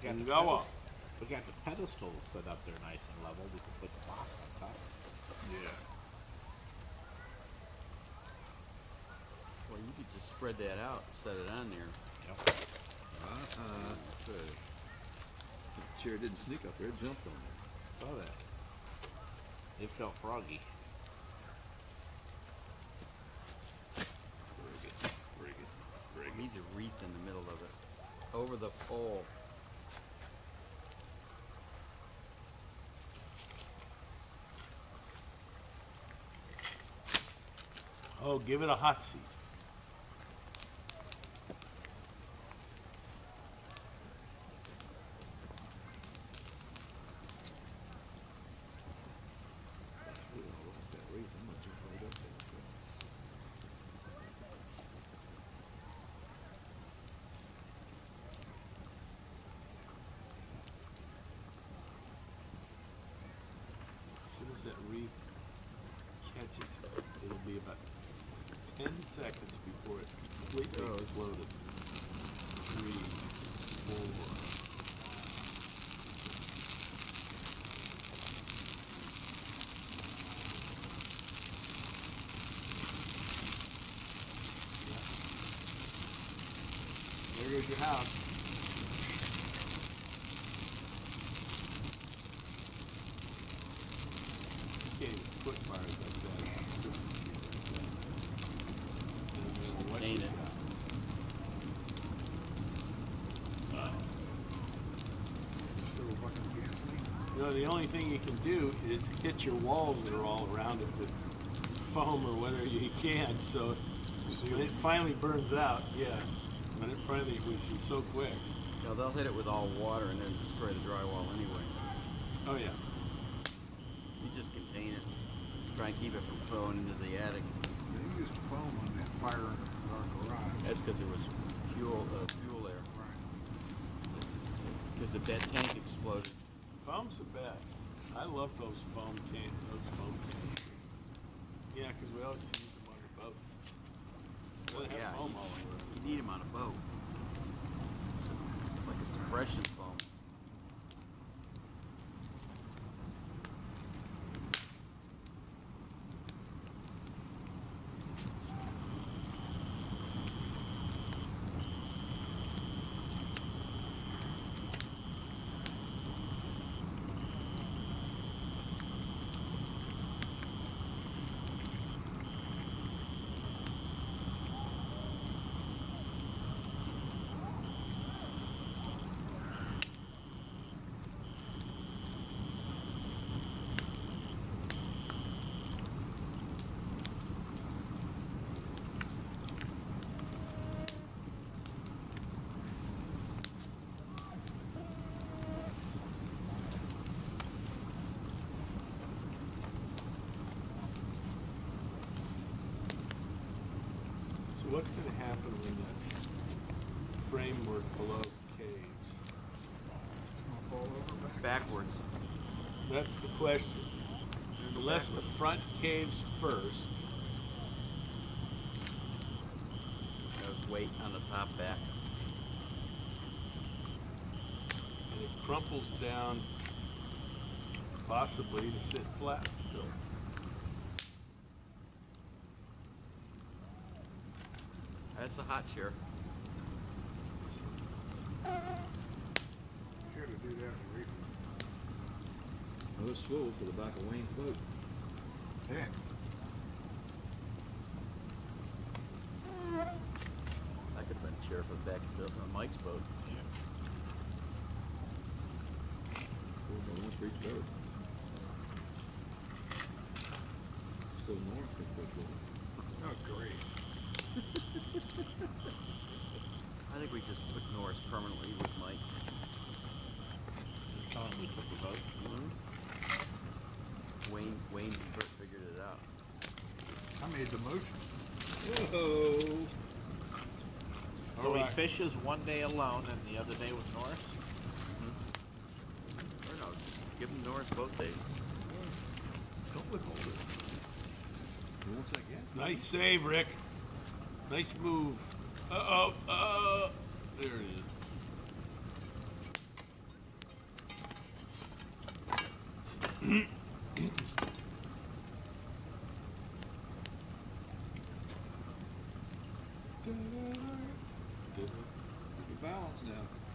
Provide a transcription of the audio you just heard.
we got the pedestals set up there nice and level. We can put the box on top. Yeah. Well, you could just spread that out and set it on there. Yep. The chair didn't sneak up there, it jumped on it. Saw that. It felt froggy. Very good. Very good. Very It good. needs a wreath in the middle of it. Over the pole. Oh, give it a hot seat. We don't know what that reason. I'm gonna jump right up there. As soon as that reef catches, it'll be about 10 seconds before it completely exploded. 3, 4. There goes your house. You can't even put fires like that. No matter what Ain't you it? got. You know, the only thing you can do is hit your walls that are all around it with foam or whatever you can. So when it finally burns out, yeah, when it finally, which is so quick. No, they'll hit it with all water and then destroy the drywall anyway. Oh yeah. You just contain it. Try and keep it from flowing into the attic. They used foam on that fire in our garage. That's because there was fuel there. Right. Because if that tank exploded, Foam's the best. I love those foam cans. Yeah, because we always use them on the boat. They have foam all over. you need them on a boat. It's like a suppression foam. So what's going to happen when that framework below caves? Fall over back. Backwards. That's the question. Unless the front caves first, There's weight on the top back. and it crumples down, possibly to sit flat still. That's a hot chair. Here to do that in reef. Another swivel for the back of Wayne's boat. Yeah. That could have been a chair for the back of Mike's boat. One for each boat. So Norris can put one. Oh, great. I think we just put Norris permanently with Mike. Just tell him we took the boat. Wayne figured it out. I made the motion. Whoa! So Alright. he fishes one day alone and the other day with Norris? Or no, just give him Norris both days. Don't withhold it. Who wants that gas? Nice save, Rick. Nice move. There it is. Keep your balance now.